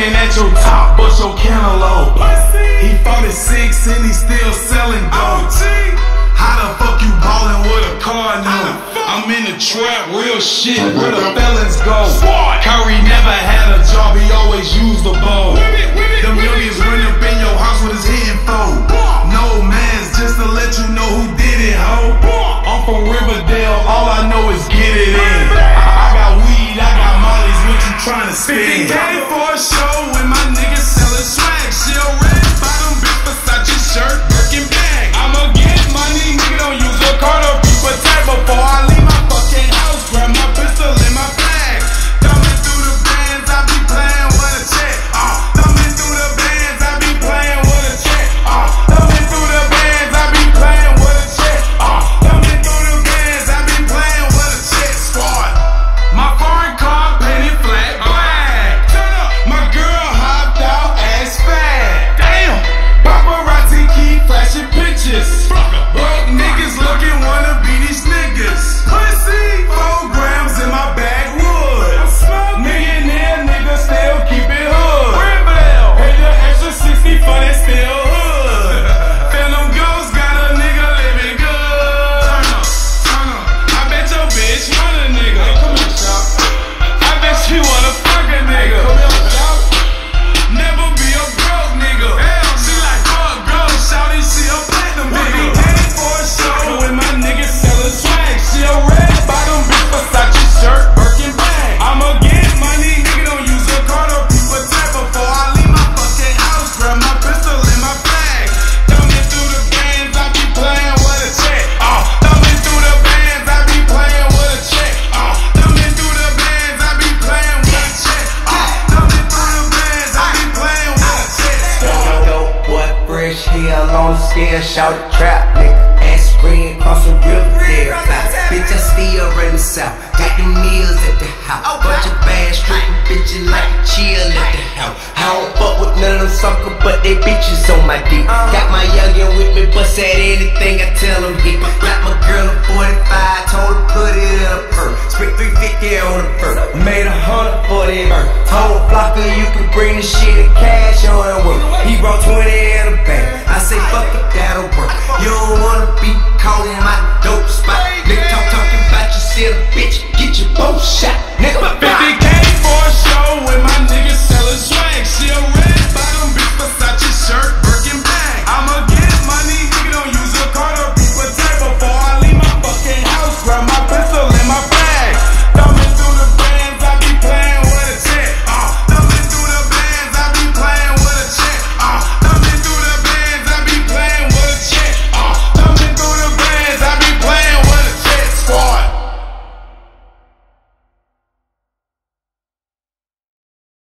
Looking at your top, but your cantaloupe. He 46 and he still selling dope. How the fuck you ballin' with a car note? I'm in the trap, real shit, where the felons go. Curry never had a job, he always used the bow. Them youngins run up in your house with his hitting foe. No mans, just to let you know who did it, ho. I'm from Riverdale, all I know is get it in. I got weed, I got mollies, what you tryna spend? 50K for a show when my niggas sellin' swag. She a red bottom bitch, Versace shirt, Birkin bag. I'ma get money, nigga, don't use a card or people tag before I leave my fucking house. Grab my pistol in my bag. Thumbing through the bands, I be playing with a check. Thumbing through the bands, I be playing with a check. Thumbing through the bands, I be playing with a check. Thumbing through the bands, I be playing with a check. Squad. My foreign car painted flat black. My girl hopped out ass fat. Damn. Paparazzi keep flashing pictures. Broke niggas looking wanna be these niggas. Pussy, 4 grams in my backwood. Millionaire niggas still keep it hood. Pay the extra 60 for that still hood. Phantom Ghost got a nigga living good. Turn up. I bet your bitch want a nigga. Come here, shop. I bet she wanna fuck a nigga. Come here, shop. Never be a broke nigga. She like fuck girl, shouty, she a platinum nigga. For a show when my niggas sellin' swag. She a red bottom bitch, Versace shirt, Birkin bag. I'ma get money, nigga, don't use a card or people tag before I leave my fucking house. Grab my pistol in my bag. Thumbing through the bands, I be playing with a check. Thumbing through the bands, I be playing with a check. Thumbing through the bands, I be playing with a check. Thumbing through the bands, I be playing with a check. Dope boy, fresh heel on the scale, shout the trap, nigga. Ass green, cross the river there. Bitch, I still run the south. Got the meals at the house. Bunch of bad stripping bitches like chill at the house. I don't fuck with none of them suckers, but they bitches on my dick. Got my youngin' with me, bust at anything I tell them hit. Got my girl at 45, told her put it in a purse. Spent $350 on the purse. Made $100 for that.